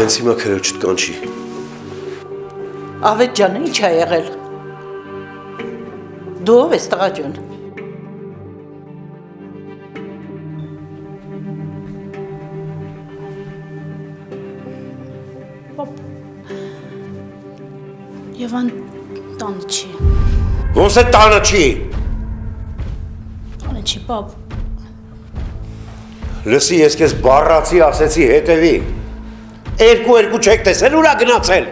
Հենց հիմա քրոջդ կանչի։ Ավետ ջան, ի՞նչ ա եղել։ Դու ով ես տղա ջան։ Եվան տանը չի։ Ոնց է տանը չի։ Տանը չի, պապ։ Լսի, ես քեզ բառացի ասեցի հետևի։ Երկու չեք տեսել, ուրա գնացել։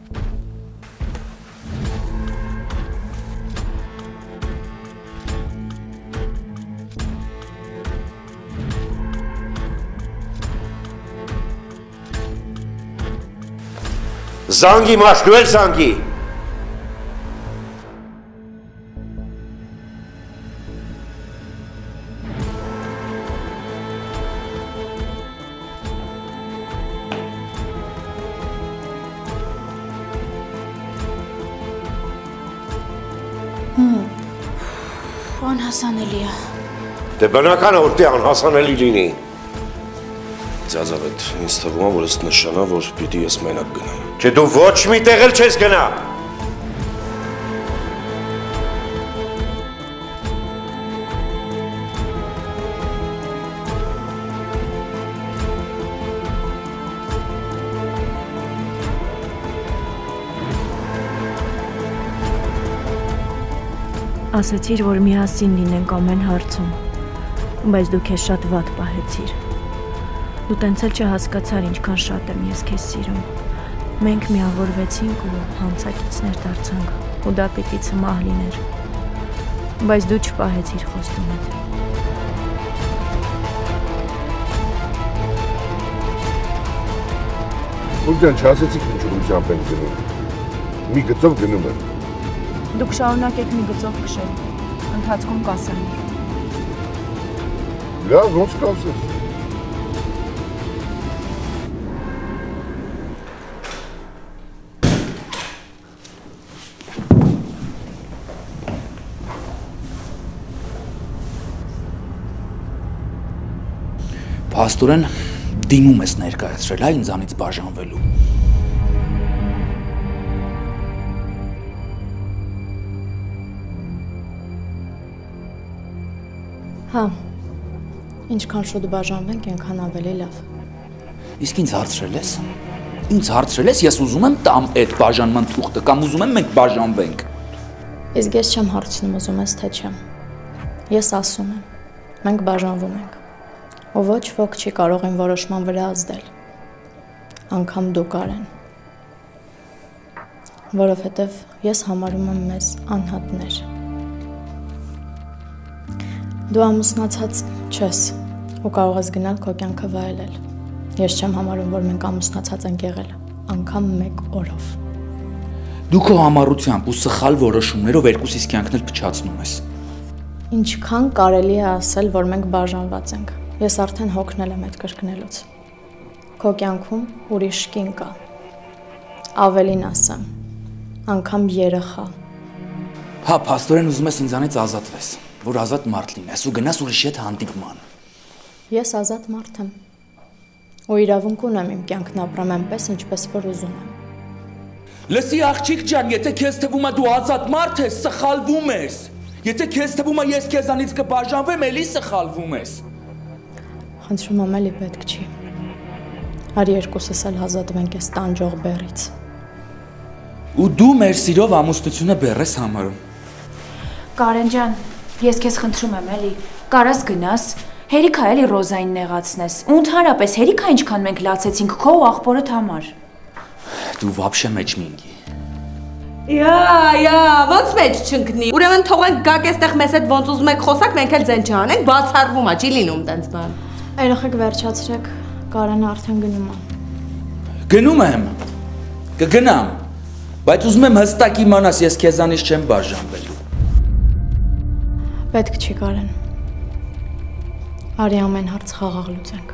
Զանգի մաշ, դու էլ զանգի։ Անհասանելի է։ Դե բնական է, որ դե անհասանելի լինի։ Ձազավետ, ինձ թվում է, որ ըստ նշանա, որ պիտի ես մենակ գնամ։ Չէ դու ոչ մի տեղ էլ չես գնա։ Ասացիր, որ միասին լինենք ամեն հարցում, բայց դու քեզ շատ վատ պահեցիր։ Դու տենց էլ չհասկացար ինչքան շատ եմ ես քեզ սիրում։ Մենք միավորվեցինք ու հանցակիցներ դարձանք, ու դա պիտի ցմահ լիներ։ Բայց դու չպահեցիր խոստումդ։ Ուղղան չասեցիք ինչ ուղղությամբ ենք գնում։ Մի գծով գնում եմ։ Դուք շարունակեք մի գծով քշել, ընթացքում կասեմ։ Լավ, ոնց կասես։ Փաստորեն դիմում ես ներկայացրել, հա ինձանից բաժանվելու։ Հա, ինչքան շուտ բաժանվենք, այնքան ավելի լավ։ Իսկ ինձ հարցրել ես։ Ինձ հարցրել ես, ես ուզում եմ տամ այդ բաժանման թուղթը կամ ուզում եմ մենք բաժանվենք։ Իսկ ես չեմ հարցնում, ուզում ես թե չեմ։ Ես ասում եմ, մենք բաժանվում ենք։ Ու ոչ ոք չի կարող այն որոշման վրա ազդել։ Անգամ դու Կարեն։ Որովհետև ես համարում եմ մեզ անհատներ։ Դու ամուսնացած չես ու կարող ես գնալ քո կյանքը վայելել։ Ես չեմ համարում, որ մենք ամուսնացած ենք եղել, անգամ մեկ օրով։ Դու քո համառությամբ ու սխալ որոշումներով երկուսիս կյանքն էլ փչացնում ես։ Ինչքան կարելի է ասել, որ մենք բաժանված ենք։ Ես արդեն հոգնել եմ այդ կրկնելուց։ Քո կյանքում ուրիշ կին կա։ Ավելին ասեմ, անգամ երեխա։ Հա, փաստորեն ուզում ես ինձանից ազատվես, որ ազատ մարդ լինես ու գնաս ուրիշի հետ հանդիպման։ Ես ազատ մարդ եմ։ Ու իրավունք ունեմ իմ կյանքն ապրեմ այնպես, ինչպես որ ուզում եմ։ Լսի աղջիկ ջան, եթե քեզ թվում է դու ազատ մարդ ես, սխալվում ես։ Եթե քեզ թվում է ես քեզանից կբաժանվեմ, էլի սխալվում ես։ Խնդրում եմ, էլի պետք չի։ Արի երկուսս էլ ազատվենք այս տանջող բեռից։ Ու դու մեր սիրով ամուսնությունը բեռ ես համարում։ Կարեն ջան, ես քեզ խնդրում եմ, էլի, կարաս գնաս, հերիք է էլի Ռոզային նեղացնես։ Ու ընդհանրապես հերիք է ինչքան մենք լացեցինք քո ու աղբորդ համար։ Դու вообще մեջ մինգի։ Ոնց մեջ չընկնի։ Ուրեմն թողենք գաք այստեղ մեզ հետ ոնց ուզում եք խոսակ, մենք էլ ձեն չանենք, բացառվում է, չի լինում տենց բան։ Երեխեք վերջացրեք, Կարենը արդեն գնում է։ Գնում եմ։ Կգնամ։ Բայց ուզում եմ հստակ իմանաս, ես քեզանից չեմ բաժանվելու։ Պետք չի Կարեն։ Արի ամեն հարց խաղաղ լուծենք։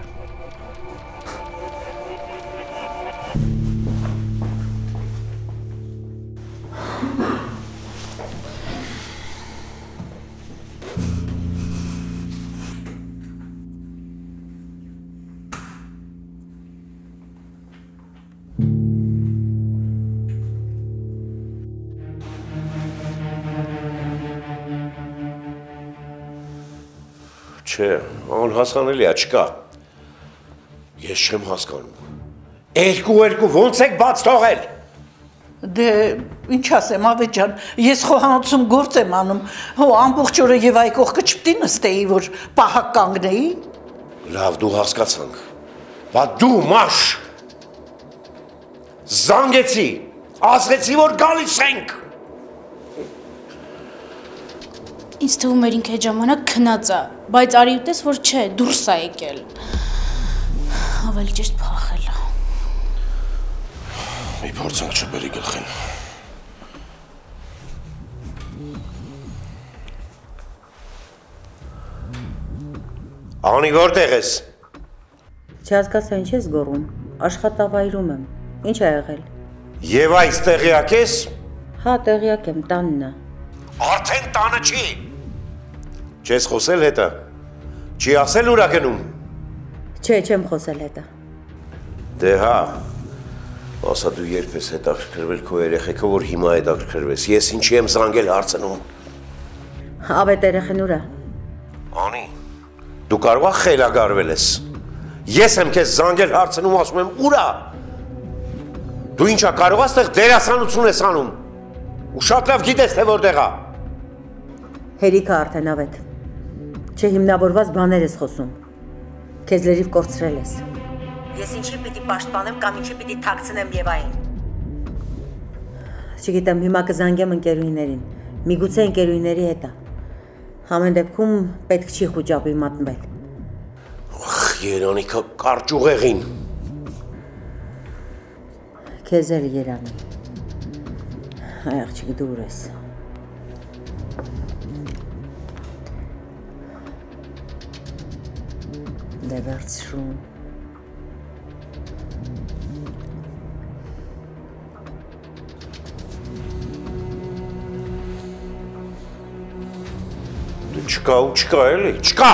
Չէ, անհասանելի է, չկա։ Ես չեմ հասկանում։ Երկու ոնց եք բաց թողել։ Դե ինչ ասեմ, ավետ ջան, ես խոհանոցում գործ եմ անում, հո ամբողջ օրը եւ այ կողքը չպիտի նստեի, որ պահակ կանգնեի։ Լավ, դու հասկացանք։ Բա դու մաշ։ Զանգեցի, ասեցի, որ գալիս ենք։ Ինձ թվում էր ինքը այդ ժամանակ քնած է, բայց արի ուտես, որ չէ, դուրս է եկել։ Ավելի ճիշտ փախել է։ Մի փորձենք չբերի գլխին։ Անի որտեղ ես։ Չհասկացա ինչ ես գոռում, աշխատավայրում եմ, ինչ է եղել։ Եվ այս տեղյակ ես։ Հա, տեղյակ եմ, տանն է։ Արդեն տանը չի։ Չես խոսել հետը։ Չի ասել ուրա գնում։ Չէ, չեմ խոսել հետը։ Դե հա, ասա դու երբ ես հետաքրքրվել քո երեխեքը, որ հիմա հետաքրքրվես։ Ես ինչի եմ զանգել հարցնում։ Ավետ երեխեն ուրա։ Անի, դու կարող ես խելագարվել ես։ Ես եմ քեզ զանգել հարցնում, ասում եմ ուրա։ Դու ինչա կարող ես այդտեղ դերասանություն ես անում։ Ու շատ լավ գիտես թե որտեղ է։ Հերիքը արդեն ավետ։ Չհիմնավորված բաներ ես խոսում։ Քեզ լրիվ կորցրել ես։ Ես ինչի պիտի պաշտպանեմ կամ ինչի պիտի թաքցնեմ եւ այն։ Չգիտեմ, հիմա կզանգեմ ընկերուհիներին։ Միգուցե ընկերուհիների հետ է։ Համեն դեպքում պետք չի խոճապի մատնվել։ Երանիքը կարճ ուղեղին։ Քեզ էլ Երանի։ Այ աղջիկ դու ուր ես։ Դե վերցրու։ Դու չկա ու չկա էլի, չկա։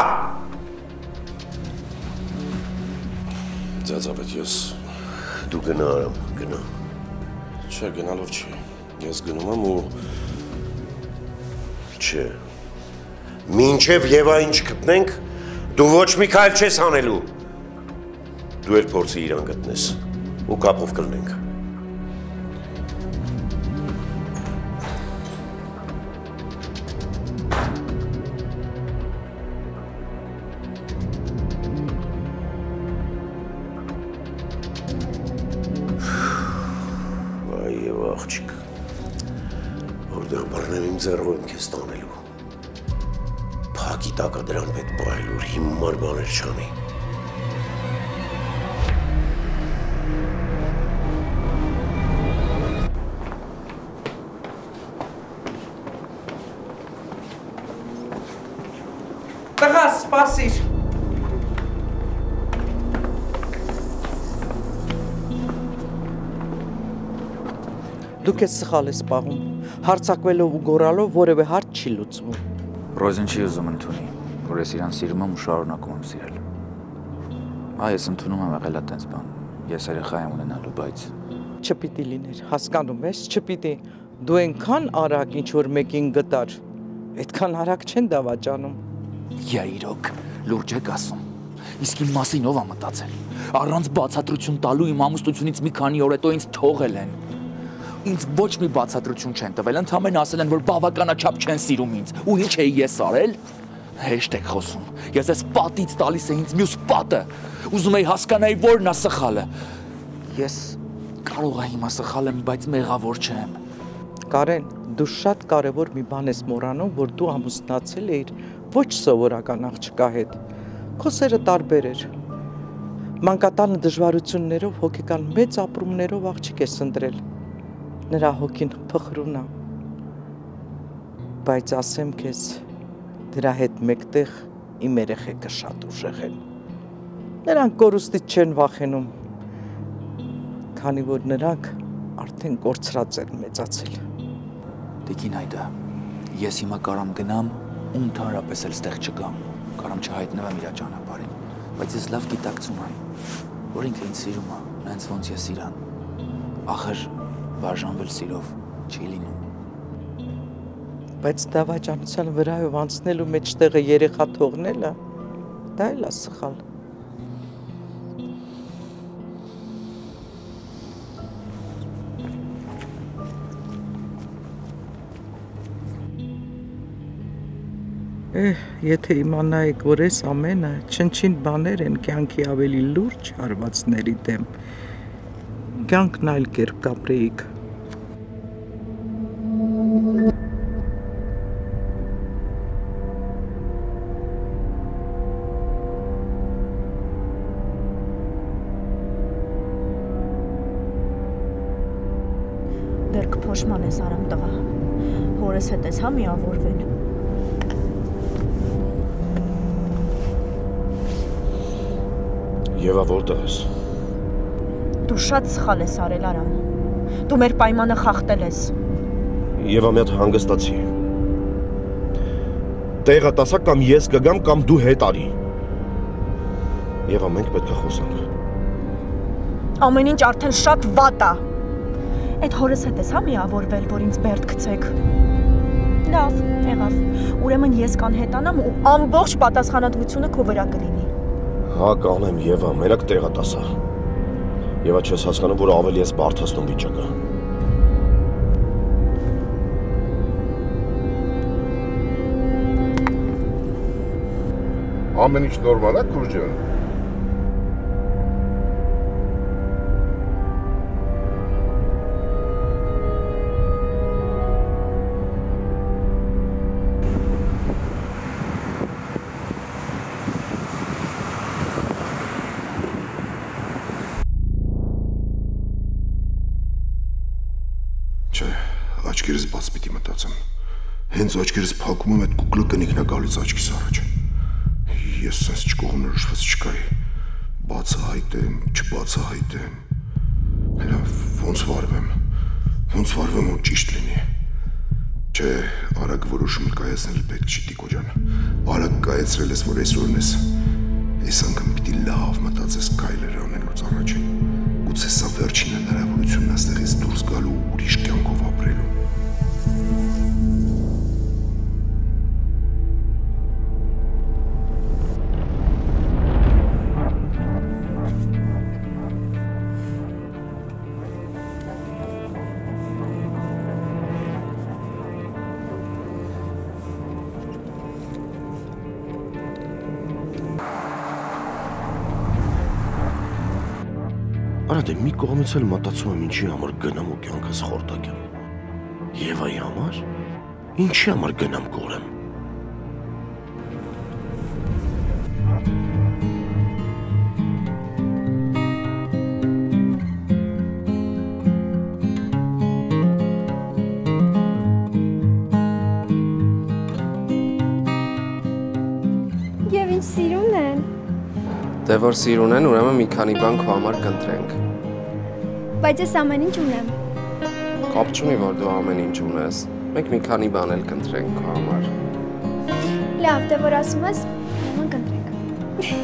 Ձյաձապետ ես։ Դու գնա արամ, գնա։ Չէ, գնալով չի։ Ես գնում եմ ու… Չէ։ Մինչև Եվային չգտնենք, դու ոչ մի քայլ չես անելու։ Դու էլ փորձի իրան գտնես ու կապով կլնենք։ Այ եւ աղջիկ, որտեղ բռնեմ իմ ձեռով եմ քեզ տանելու։ Փակի տակա դրան պետք պահել, որ հիմար բաներ չանի։ Տղա, սպասիր։ Դուք ես սխալ ես պահում, հարցակվելով ու գոռալով որևէ հարց չի լուծվում։ Ռոզին չի ուզում ընդունի, որ ես իրան սիրում եմ ու շարունակում եմ սիրել։ Այ ես ընդունում եմ եղել այդպես բան, ես երեխա եմ ունենալու, բայց… Չպիտի լիներ, հասկանում ես, չպիտի, դու այնքան արագ ինչ-որ մեկին գտար, այդքան արագ չեն դավաճանում։ Յա իրոք, լուրջ եք ասում, իսկ իմ մասին ով է մտածել, առանց բացատրություն տալու իմ ամուսնությունից մի քանի օր հետո ինձ թողել են։ Ինձ ոչ մի բացատրություն չեն տվել, ընդհանրապես ասել են, որ բավականաչափ չեն սիրում ինձ, ու ինչ էի ես արել։ Հեշտ եք խոսում, ես ես պատից տալիս է ինձ մյուս պատը, ուզում էի հասկանայի որն է սխալը։ Ես կարող եմ հիմա սխալ եմ, բայց մեղավոր չեմ։ Կարեն, դու շատ կարևոր մի բան ես մոռանում, որ դու ամուսնացել էիր ոչ սովորական աղջկա հետ։ Քո սերը տարբեր էր։ Մանկատանը դժվարություններով, հոգեկան մեծ ապրումներով աղջիկ ես ընտրել։ Նրա հոգին փխրուն է։ Բայց ասեմ քեզ, դրա հետ մեկտեղ իմ երեխեքը շատ ուժեղ են։ Նրանք կորուստից չեն վախենում, քանի որ նրանք արդեն կորցրած են մեծացել։ Տիկին Այդա, ես հիմա կարամ գնամ ու ընդհանրապես էլ ստեղ չգամ, կարամ չհայտնվեմ իր ճանապարհին, բայց ես լավ գիտակցում եմ, որ ինքը ինձ սիրում է, նենց ոնց ես իրան։ Ախր բաժանվել սիրով չի լինում։ Բայց դավաճանության վրայով անցնելու մեջտեղը երեխա թողնելը Դա էլ է սխալ։ Եթե իմանայիք, որ այս ամենը չնչին բաներ են կյանքի ավելի լուրջ հարվածների դեմ, կյանքն այլ կերպ կապրեիք։ Դեռ կփոշման ես արամ տղա, հորս հետ ես հա միավորվել։ Եվա որտեղ ես։ Դու շատ սխալ ես արել Արամ։ Դու մեր պայմանը խախտել ես։ Եվա մի հատ հանգստացի։ Տեղը տասա կամ ես կգամ կամ դու հետ արի։ Եվա մենք պետք է խոսանք։ Ամեն ինչ արդեն շատ վատ է։ Այդ հորս հետ ես հա միավորվել, որ ինձ բերդ գցեք։ Լավ, եղավ։ Ուրեմն ես կանհետանամ ու ամբողջ պատասխանատվությունը քո վրա կլինի։ Հա, կանեմ Եվա, մենակ տեղը տասա։ Եվա չես հասկանում, որ ավելի ես բարդացնում վիճակը։ Ամեն ինչ նորմալ է, քուր ջան։ Չէ, աչքերս բաց պիտի մտածեմ։ Հենց աչքերս փակում եմ, այդ կուկլը կնիկն է գալիս աչքիս առաջ։ Ես sense չկողմնորոշված չկայի։ Բացահայտեմ, չբացահայտեմ։ Լավ, ոնց վարվեմ ու ճիշտ լինի։ Չէ, արագ որոշում կայացնել պետք չի Տիկո ջան։ Արագ կայացրել ես, որ այսօրն ես։ Այս անգամ պիտի լավ մտածես քայլեր անելուց առաջ։ Գուցե սա վերջին հնարավորությունն է այստեղից դուրս գալու ու ուրիշ կյանքով ապրելու։ Արա դե մի կողմից էլ մտածում եմ ինչի համար գնամ ու կյանքս խորտակեմ։ Եվայի համար։ Ինչի համար գնամ կորեմ։ Եվ ինչ սիրուն են։ Դե որ սիրուն են, ուրեմն մի քանի բան քո համար կընտրենք։ Բայց ես ամեն ինչ ունեմ։ Կապ չունի, որ դու ամեն ինչ ունես։ Մենք մի քանի բան էլ կընտրենք քո համար։ Լավ, դե որ ասում ես, ուրեմն կընտրենք։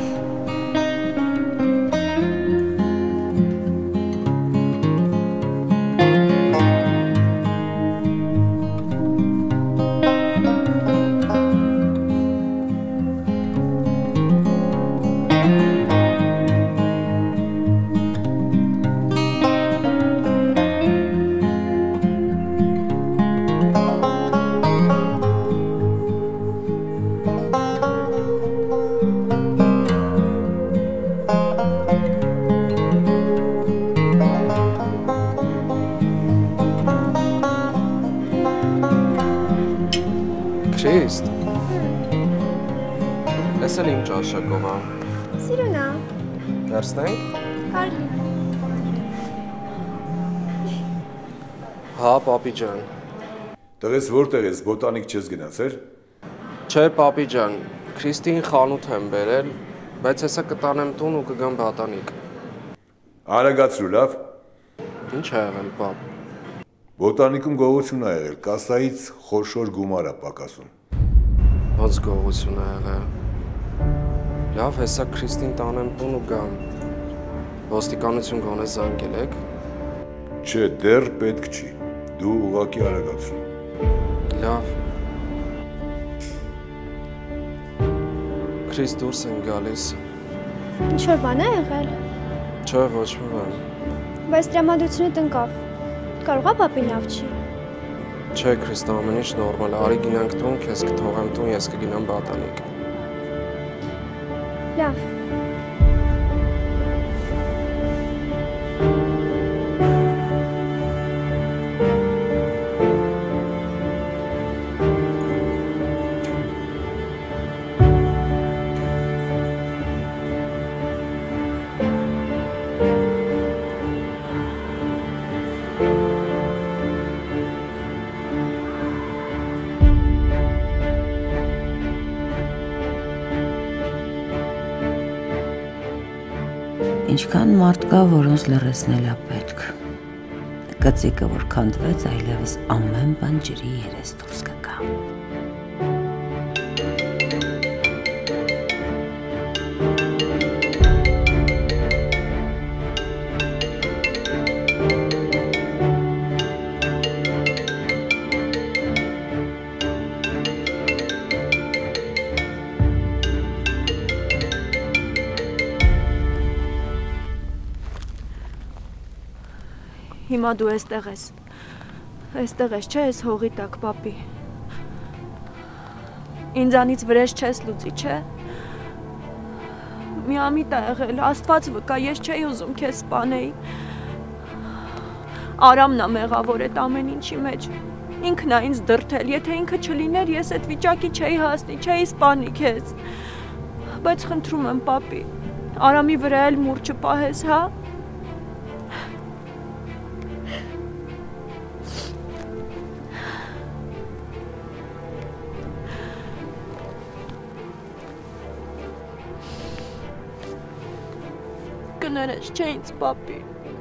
Քրիստ։ Էս էլ իմ ճաշակով է։ Սիրուն է։ Դարձնենք։ Կարելի։ Հա, պապի ջան։ Տղես որտեղ ես, բոտանիկ չես գնացել։ Չէ, պապի ջան, Քրիստին խանութ եմ բերել, բայց հեսա կտանեմ տուն ու կգամ բատանիկ։ Արագացրու, լավ։ Ինչ ա եղել, պապ։ Բոտանիկում գողություն ա եղել, կասայից խոշոր գումար ա պակասում։ Ոնց գողություն ա եղել։ Լավ, հեսա Քրիստին տանեմ տուն ու գամ։ Ոստիկանություն գոնե զանգել եք։ Չէ, դեռ պետք չի։ Դու ուղղակի արագացրու։ Լավ։ Քրիս դուրս են գալիս։ Ինչ որ բան է եղել։ Չէ, ոչ մի բան։ Բայց տրամադրությունը տնկավ։ Կարողա պապի լավ չի։ Չէ, Քրիստա, ամեն ինչ նորմալ է։ Արի գնանք տուն, քեզ կթողեմ տուն, ես կգնամ բատանիկ։ Լավ։ Ինչքան մարդ կա, որոնց լռեցնել է պետք։ Կծիկը, որ քանդվեց, այլևս ամեն բան ջրի երես դուրս կգա։ Հիմա դու էստեղ ես։ Էստեղ ես, չէ, ես հողի տակ, պապի։ Ինձանից վրեժ չես լուծի, չէ։ Միամիտ ա եղել, Աստված վկա, ես չէի ուզում քեզ սպանեի։ Արամն ա մեղավոր այդ ամեն ինչի մեջ։ Ինքն ա ինձ դրդել, եթե ինքը չլիներ, ես այդ վիճակի չէի հասնի, չէի սպանի քեզ։ Բայց խնդրում եմ, պապի, Արամի վրա էլ մուրճը պահես, հա։ Կներես չէ ինձ, պապի։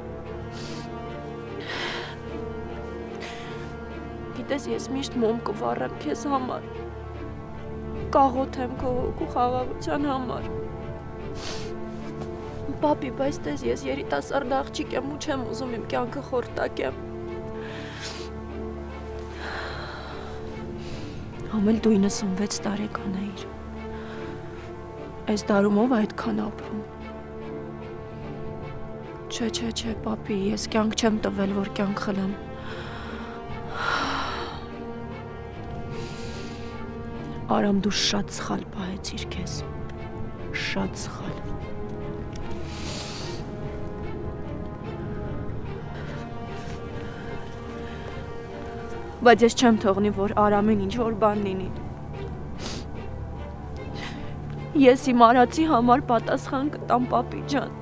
Գիտես, ես միշտ մոմ կվառեմ քեզ համար։ Կաղոթեմ քո հոգու խաղաղության համար։ Պապի, բայց տես ես երիտասարդ աղջիկ եմ ու չեմ ուզում իմ կյանքը խորտակեմ։ Ամել դու 96 տարեկան էիր։ Այս դարումով այդքան ապրում։ Չէ, պապի, ես կյանք չեմ տվել, որ կյանք խլեմ։ Արամ, դու շատ սխալ պահեցիր քեզ։ Շատ սխալ։ Բայց ես չեմ թողնի, որ Արամին ինչ-որ բան լինի։ Ես իմ արածի համար պատասխան կտամ, պապի ջան։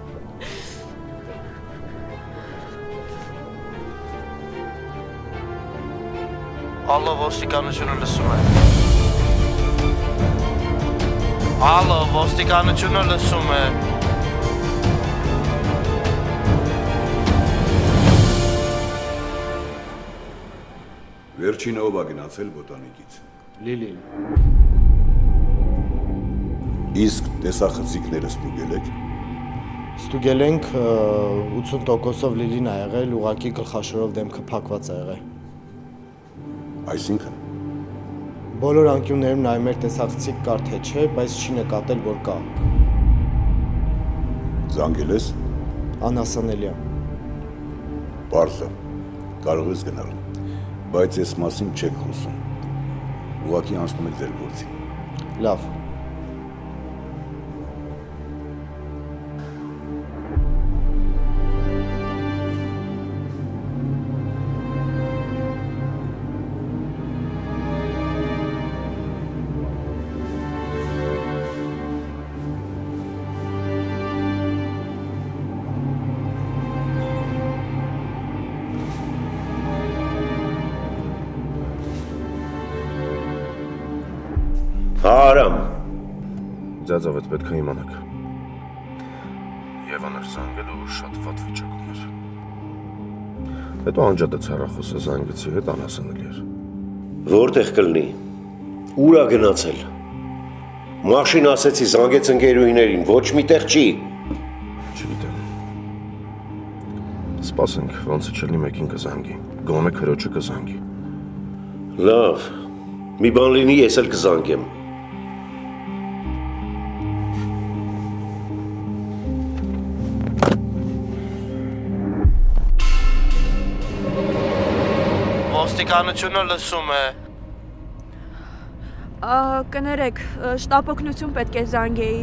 Ալո, ոստիկանությունը լսում է։ Ալո, ոստիկանությունը լսում է։ Վերջինը ով ա գնացել բոտանիկից։ Լիլին։ Իսկ տեսախցիկները ստուգել եք։ Ստուգել ենք 80%-ով Լիլին ա եղել, ուղղակի գլխաշորով դեմքը փակված ա եղել։ Այսինքն բոլոր անկյուններում նայում էր տեսախցիկ կար թե չէ, բայց չի նկատել, որ կա։ Զանգել ես։ Անհասանելի է։ Պարզ է, կարող ես գնալ, բայց այս մասին չեք խոսում։ Ուղղակի անցնում եք ձեր գործին։ Լավ։ Արամ։ Ձեզավետ պետք է իմանաք։ Եվան էր զանգել ու շատ վատ վիճակում էր։ Հետո անջատեց հեռախոսը զանգեցի, հետ անհասանելի էր։ Որտեղ կլինի։ Ուր ա գնացել։ Մաշին ասեցի զանգեց ընկերուհիներին, ոչ մի տեղ չի։ Չգիտեմ։ Սպասենք, ոնց չլինի մեկին կզանգի։ Գոնե քրոջը կզանգի։ Լավ։ Մի բան լինի, ես էլ կզանգեմ։ Ոստիկանությունը լսում է։ Կներեք, շտապ օգնություն պետք է զանգեի։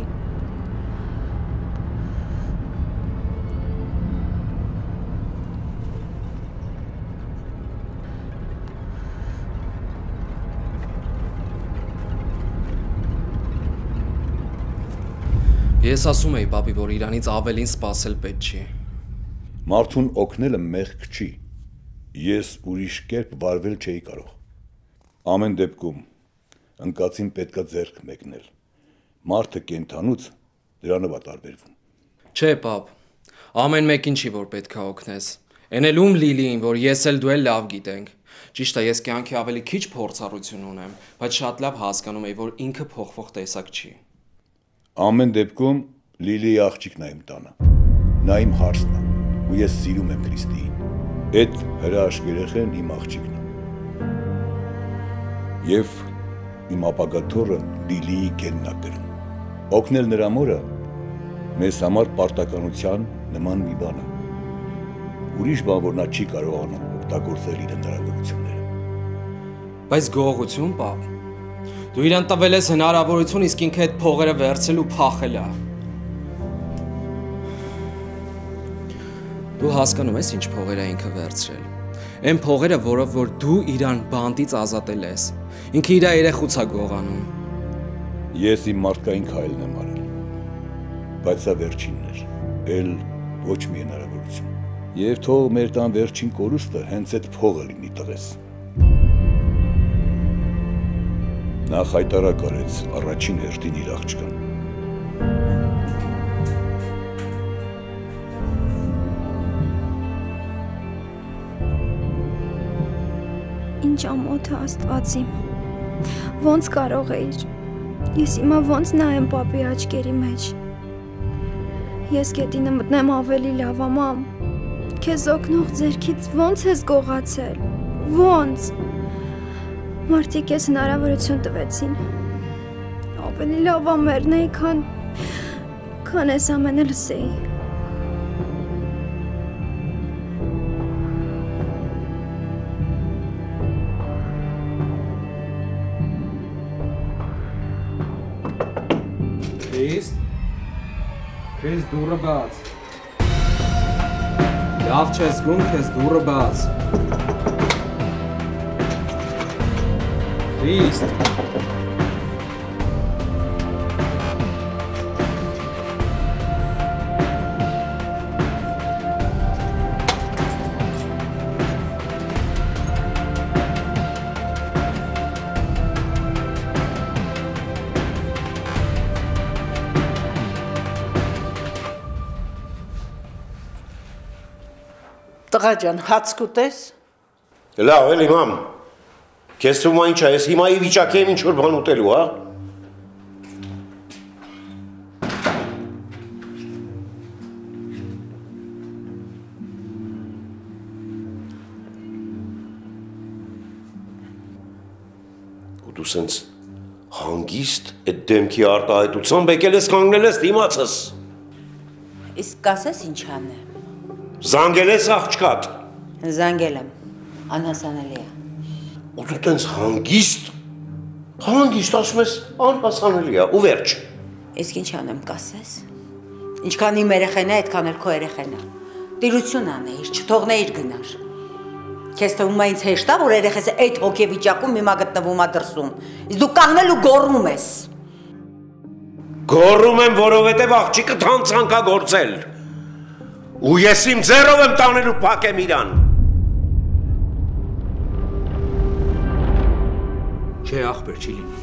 Ես ասում էի, պապի, որ իրանից ավելին սպասել պետք չի։ Մարդուն օգնելը մեղք չի։ Ես ուրիշ կերպ վարվել չէի կարող։ Ամեն դեպքում ընկածին պետքա ձեռք մեկնել։ Մարդը կենթանուց դրանով է տարբերվում։ Չէ, պապ, ամեն մեկին չի, որ պետքա օգնես։ Էն էլ ում Լիլիին, որ ես էլ դու էլ լավ գիտենք։ Ճիշտ է, ես կյանքի ավելի քիչ փորձառություն ունեմ, բայց շատ լավ հասկանում եմ, որ ինքը փոխվող տեսակ չի։ Ամեն դեպքում Լիլիի աղջիկն է իմ տանը։ Նա իմ հարսն է, ու ես սիրում եմ Քրիստիին։ Այդ հրաշք երեխեն իմ աղջիկն է։ Եվ իմ ապագա թոռը Լիլիի գենն է կրում։ Օգնել նրա մորը մեզ համար պարտականության նման մի բան է։ Ուրիշ բան, որ նա չի կարողանում օգտագործել իր հնարավորությունները։ Բայց գողություն, պապ։ Դու իրան տվել ես հնարավորություն, իսկ ինքը այդ փողերը վերցել ու փախել է։ Դու հասկանում ես ինչ փողեր է ինքը վերցրել։ Այն փողերը, որով որ դու իրան բանտից ազատել ես։ Ինքը իր երեխուց է գողանում։ Ես իմ մարդկային քայլն եմ արել։ Բայց սա վերջինն էր։ Էլ ոչ մի հնարավորություն։ Եվ թող մեր տան վերջին կորուստը հենց այդ փողը լինի տղես։ Նա խայտարակ արեց առաջին հերթին իր աղջկան։ Ինչ ամոթ է Աստվածի։ Ոնց կարող էիր։ Ես հիմա ոնց նայեմ պապի աչքերի մեջ։ Ես գետինը մտնեմ ավելի լավ, մամ։ Քեզ օգնող ձեռքից ոնց ես գողացել։ Ոնց։ Մարդիկ ես հնարավորություն տվեցին։ Ավելի լավ ամերն էի, քան ես ամենը լսեի։ Քեզ դուրը բաց։ Լավ չես գում, քեզ դուրը բաց։ Քրիստ։ Տղա ջան, հաց կուտես։ Լավ, էլի մամ։ Քեզ թվում է ինչ է, ես հիմա ի վիճակի եմ ինչ-որ բան ուտելու, հա։ Ու դու սենց հանգիստ այդ դեմքի արտահայտությամբ եկել ես կանգնել ես դիմացս։ Իսկ կասես ինչ անեմ։ Զանգել ես աղջկատ։ Զանգել եմ, անհասանելի է։ Ու դու տենց հանգիստ ասում ես անհասանելի է, ու վերջ։ Իսկ ինչ անեմ կասես։ Ինչքան իմ երեխեն է, այդքան էլ քո երեխեն է։ Տիրություն անեիր, չթողնեիր գնար։ Քեզ թվում է ինձ հեշտ է, որ երեխես այդ հոգեվիճակում հիմա գտնվում է դրսում։ Իսկ դու կանգնել ու գոռում ես։ Գոռում եմ, որովհետև աղջիկը թանցանք է գործել։ Ու ես իմ ձեռով եմ տանել ու փակեմ իրան։ Չէ, ախպեր, չի լինի։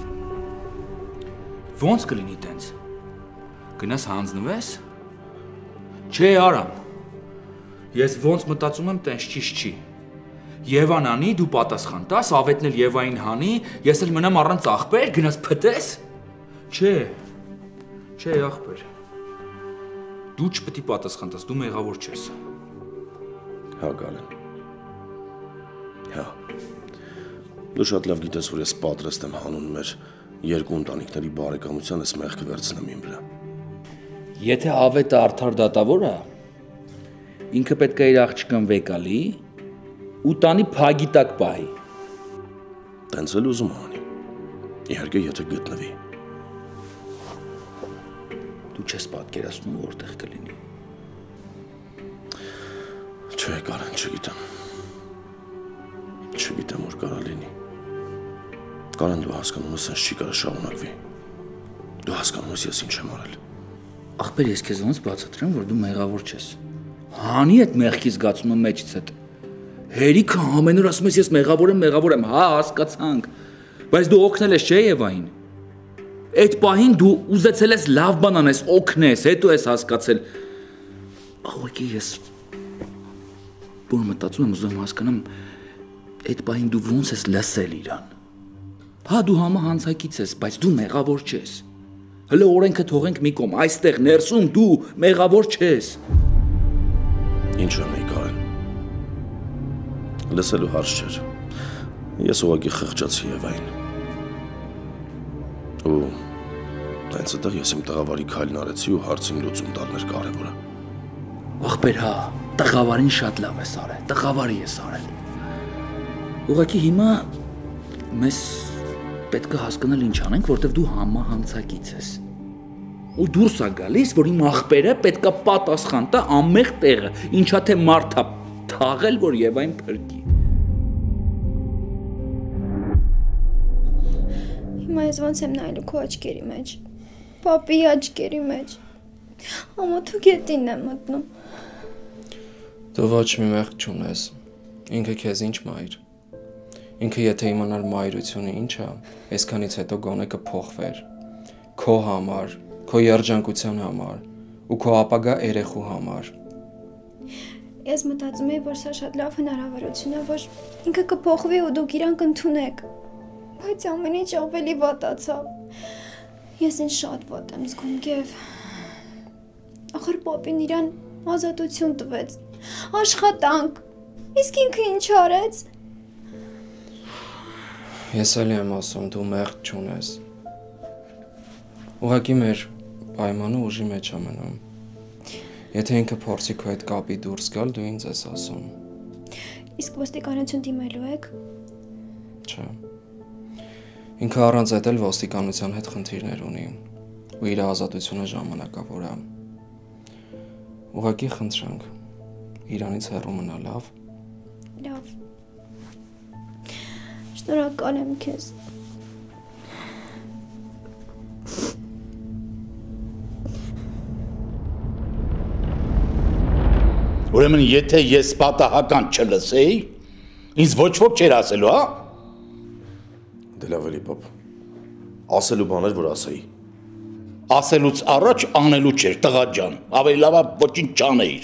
Ոնց կլինի տենց։ Գնաս հանձնվես։ Չէ, Արամ։ Ես ոնց մտածում եմ, տենց ճիշտ չի։ Եվան անի, դու պատասխան տաս, ավետն էլ Եվային հանի, ես էլ մնամ առանց ախպեր, գնաս փտես։ Չէ, ախպեր։ Դու չպետք է պատասխան տաս, դու մեղավոր չես։ Հա, Գալեն։ Հա։ Դու շատ լավ գիտես, որ ես պատրաստ եմ հանուն մեր երկու ընտանիքների բարեկամության ես մեղքը վերցնեմ իմ վրա։ Եթե ավետը արդար դատավոր է, ինքը պետք է իր աղջկան վեկալի ու տանի փագի տակ պահի։ Տենց էլ ուզում անի։ Իհարկե, եթե գտնվի։ Դու չես պատկերացնում որտեղ կլինի։ Չէ, Կարեն, չգիտեմ։ Չգիտեմ, որ կարա լինի։ Կարեն, դու հասկանում ես, սենց չի կարա շարունակվի։ Դու հասկանում ես, ես ինչ եմ արել։ Ախպեր, ես քեզ ոնց բացատրեմ, որ դու մեղավոր չես։ Հանի այդ մեղքի զգացումը մեջիցդ։ Հերիքը ամեն օր ասում ես, ես մեղավոր եմ, հա, հասկացանք։ Բայց դու օգնել ես, չէ՞ Եվային։ Այդ պահին դու ուզեցել ես լավ բան անես, օգնես, հետո ես հասկացել։ Ահա ես որ մտածում եմ, ուզում հասկանամ, այդ պահին դու ոնց ես լսել իրան։ Հա դու համահանցակից ես, բայց դու մեղավոր չես։ Հələ օրենքը թողենք մի կողմ, այստեղ ներսում դու մեղավոր չես։ Ինչ անեի, Կարեն։ Լսելու հարց չէր։ Ես ուղղակի խղճացի Եվային։ Ու հենց այդտեղ ես իմ տղավարի քայլն արեցի ու հարցին լուծում տալն էր կարևորը։ Ախպեր, հա, տղավարին շատ լավ ես արել, տղավարի ես արել։ Ուղղակի հիմա մեզ պետք է հասկանալ ինչ անենք, որտեղ դու համահանցակից ես։ Ու դուրս է գալիս, որ իմ ախպերը պետք է պատասխան տա ամեղ տեղը, ինչա թե մարդա թաղել, որ Եվային փրկի։ Հիմա ես ոնց եմ նայելու քո աչքերի մեջ, պապի աչքերի մեջ, ամոթու գետին եմ մտնում։ Դու ոչ մի մեղք չունես, ինքը քեզ ինչ մայր։ Ինքը եթե իմանար մայրությունը ինչ է, այսքանից հետո գոնե կփոխվեր։ Քո համար, քո երջանկության համար ու քո ապագա երեխու համար։ Ես մտածում եի, որ սա շատ լավ հնարավորություն է, որ ինքը կփոխվի ու դուք իրան կընդունեք։ Բայց ամեն ինչ ավելի վատացավ։ Ես ինձ շատ վատ եմ զգում, Գև։ Ախր պապին իրան ազատություն տվեց, աշխատանք, իսկ ինքը ինչ արեց։ Ես էլ եմ ասում, դու մեղք չունես։ Ուղղակի մեր պայմանը ուժի մեջ է մնում։ Եթե ինքը փորձի քո այդ կապի դուրս գալ, դու ինձ ես ասում։ Իսկ ոստիկանություն դիմելու եք։ Չէ։ Ինքը առանց այդ էլ ոստիկանության հետ խնդիրներ ունի ու իր ազատությունը ժամանակավոր է։ Ուղղակի խնդրանք, իրանից հեռու մնա, լավ։ Լավ։ Շնորհակալ եմ քեզ։ Ուրեմն եթե ես պատահական չլսեի, ինձ ոչ ոք չէր ասելու, հա։ Դե լավ էլի, պապ։ Ասելու բաներ, որ ասեի։ Ասելուց առաջ անելու չէր, տղա ջան, ավելի լավ է ոչինչ չանեիր։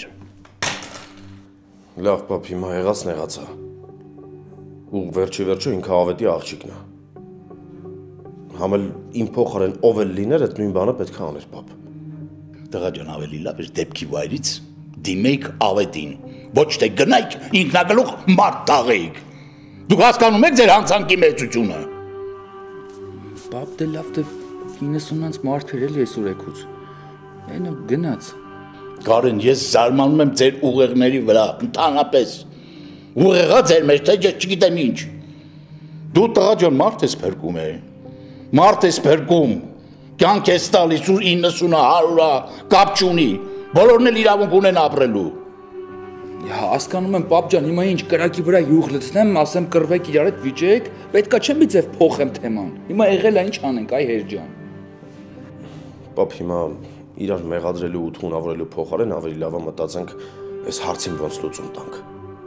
Լավ, պապ, հիմա եղած նեղացա։ Ու վերջի ինքը ավետի աղջիկն է։ Համ էլ իմ փոխարեն ով էլ լիներ, այդ նույն բանը պետք է աներ, պապ։ Տղա ջան, ավելի լավ էր դեպքի վայրից դիմեիք ավետին, ոչ թե գնայք ինքնագլուխ մարդ տաղեիք։ Դուք հասկանում եք ձեր հանցանքի մեծությունը։ Պապ, դե լավ, դե 90-ից մարդեր էլ ես ուրեկուց։ Այնը գնաց։ Կարեն, ես զարմանում եմ ձեր ուղեղների վրա, ընդհանրապես։ Ուղեղա ձեր մեջ, թե ես չգիտեմ ինչ։ Դու տղա ջան մարդ ես փրկում է։ Մարդ ես փրկում։ Կյանք ես տալիս ու 90-ը, 100-ը կապ չունի։ Բոլորն էլ իրավունք ունեն ապրելու։ Հասկանում եմ, պապ ջան, հիմա ինչ կրակի վրա յուղ լցնեմ, ասեմ կռվեք իրար հետ վիճեք, պետքա չէ մի ձև փոխեմ թեման։ Հիմա եղել է ինչ անենք, այ հեր ջան։ Պապ, հիմա իրար մեղադրելու ու թունավորելու փոխարեն ավելի լավ է մտածենք այս հարցին ոնց լուծում տանք։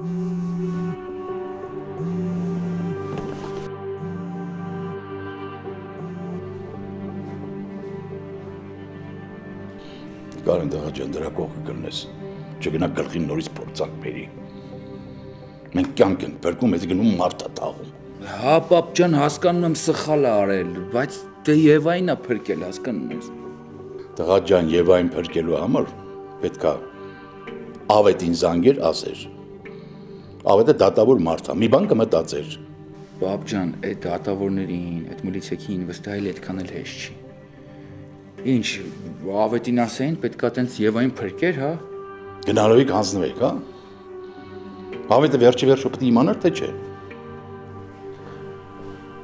Կարեն տղա ջան, դրա կողքը կլնես, չգնա գլխին նորից փորձանք բերի։ Մենք կյանք ենք փրկում, ես գնում մարդ է թաղում։ Հա, պապ ջան, հասկանում եմ սխալ է արել, բայց դե Եվային է փրկել, հասկանում ես։ Տղա ջան, Եվային փրկելու համար պետքա ավետին զանգեր ասեր։ Ավետը դատավոր մարդ է, մի բան կմտածեր։ Պապ ջան, այդ դատավորներին, այդ միլիցիայի վստահել այդքան էլ հեշտ չի։ Ինչ, ավետին ասեին, պետքա տենց Եվային փրկեր, հա։ Գնալով եք հանձնվեք, հա։ Ավետը վերջը պետք է իմանար, թե չէ։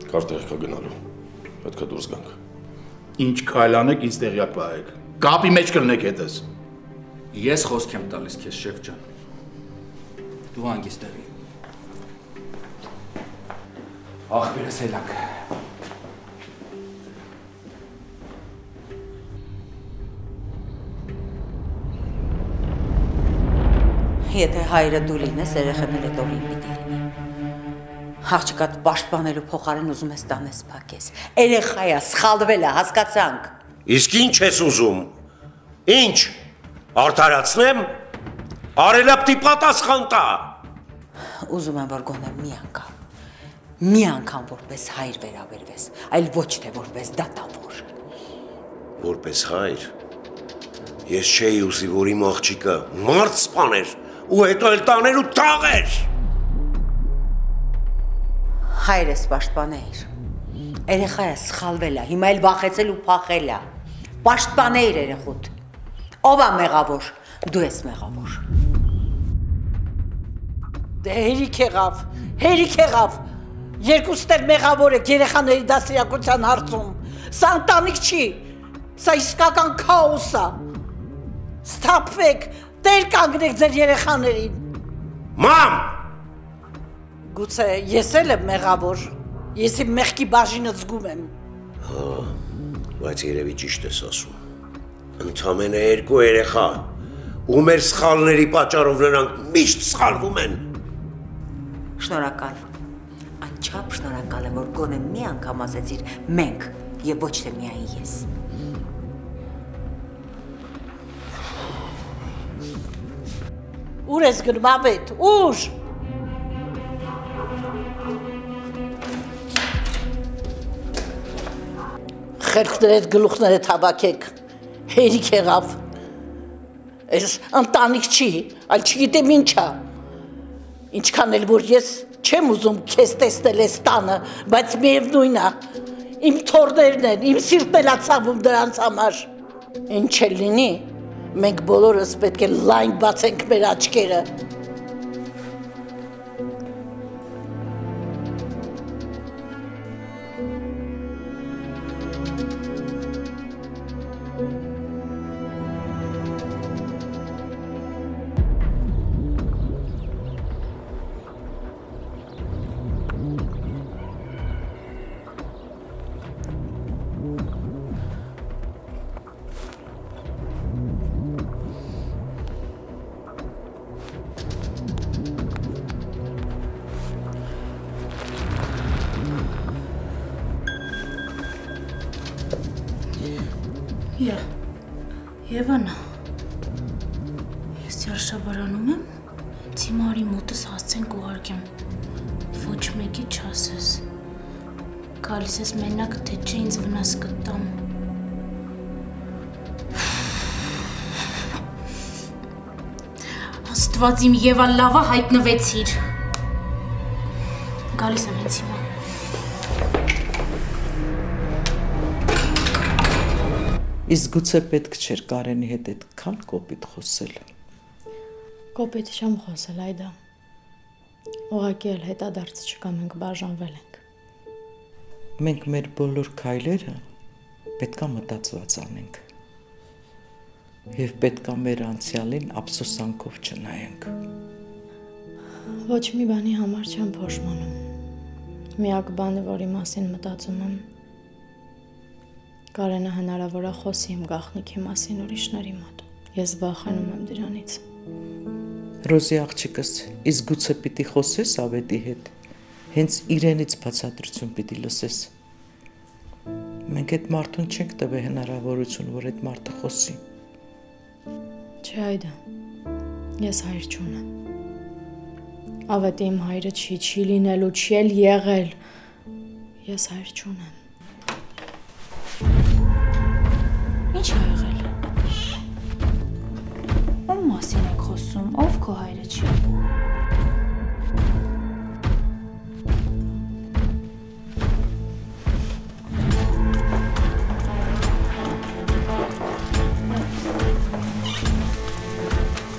Կարտեղ կա գնալու։ Պետք է դուրս գանք։ Ինչ քայլ անեք, ինձ տեղյակ պահեք։ Կապի մեջ կլնեք հետս։ Ես խոսք եմ տալիս քեզ, շեֆ ջան։ Դու հանգիստ եղի։ Ախպերս ելանք։ Եթե հայրը դու լինես, երեխաները դողին պիտի լինի։ Աղջկատ պաշտպանելու փոխարեն ուզում ես տանես փակես։ Երեխայա սխալվել է, հասկացանք։ Իսկ ինչ ես ուզում։ Ինչ։ Արդարացնեմ։ Արելապտի պատասխան տա։ Ուզում եմ որ գոնե մի անգամ որպես հայր վերաբերվես, այլ ոչ թե որպես դատավոր։ Որպես հայր։ Ես չէի ուզի, որ իմ աղջիկը մարդ սպաներ ու հետո էլ տաներ ու թաղեր։ Հայրս պաշտպաներ։ Երեխայը սխալվել է, հիմա էլ վախեցել ու փախել է։ Պաշտպաներ երեխուդ։ Ով է մեղավոր։ Դու ես մեղավոր։ Դե հերիք եղավ։ Երկուստ էլ մեղավոր եք երեխաների դաստիարակության հարցում։ Սա ընտանիք չի։ Սա իսկական քաոս է։ Ստապվեք, տեր կանգնեք ձեր երեխաներին։ Մամ։ Գուցե ես էլ եմ մեղավոր։ Ես իմ մեղքի բաժինը զգում եմ։ Հա, բայց երևի ճիշտ ես ասում։ Ընդամենը երկու երեխա, ու մեր սխալների պատճառով նրանք միշտ սխալվում են։ Շնորհակալ։ Անչափ շնորհակալ եմ, որ գոնե մի անգամ ասեցիր մենք եւ ոչ թե միայն ես։ Ուր ես գնում ավետ, ուր։ Խելքներդ գլուխներդ հավաքեք, հերիք եղավ, ես ընտանիք չի, այլ չգիտեմ ինչա, ինչքան էլ որ ես չեմ ուզում քեզ տեսնել ես տանը, բայց միևնույն է, իմ թորներն են, իմ սիրտն էլ ացավում դրանց համար, ինչ էլ լինի, մենք բոլորս պետք է լայն բացենք մեր աչքերը։ Եվանա, ես ճարշավարանում եմ, Ցիմարի մոտս հասցենք ուղարկեմ, ոչ մեկի չասես, գալիս ես մենակ, թե չէ ինձ վնաս կտամ։ Աստված իմ Եվա լավա հայտնվեցիր, գալիս եմ հենց հիմա։ Իսկ գուցե պետք չէր Կարենի հետ այդքան կոպիտ խոսել։ Կոպիտ չեմ խոսել, այդա։ Ուղղակի էլ հետադարձ չկա, մենք բաժանվել ենք։ Մենք մեր բոլոր քայլերը պետքա մտածված անենք։ Եվ պետքա մեր անցյալին ափսոսանքով չնայենք։ Ոչ մի բանի համար չեմ փոշմանում։ Միակ բանը, որի մասին մտածում եմ, Կարենը հնարավոր է խոսի իմ գաղտնիքի մասին ուրիշների մոտ։ Ես վախենում եմ դրանից։ Ռոզի աղջիկս, իսկ գուցե պիտի խոսես ավետի հետ, հենց իրենից բացատրություն պիտի լսես։ Մենք այդ մարդուն չենք տվել հնարավորություն, որ այդ մարդը խոսի։ Չէ, այդա, ես հայր չունեմ։ Ավետի իմ հայրը չի լինելու, չի էլ եղել։ Ես հայր չունեմ։ Ինչ է եղել։ Ում մասին եք խոսում, ով քո հայրը չի։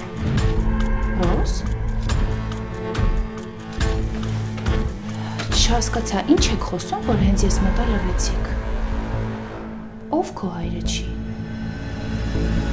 Ռոզ։ Չհասկացա, ինչ եք խոսում, որ հենց ես մտա լռեցիք։ Ով քո հայրը չի։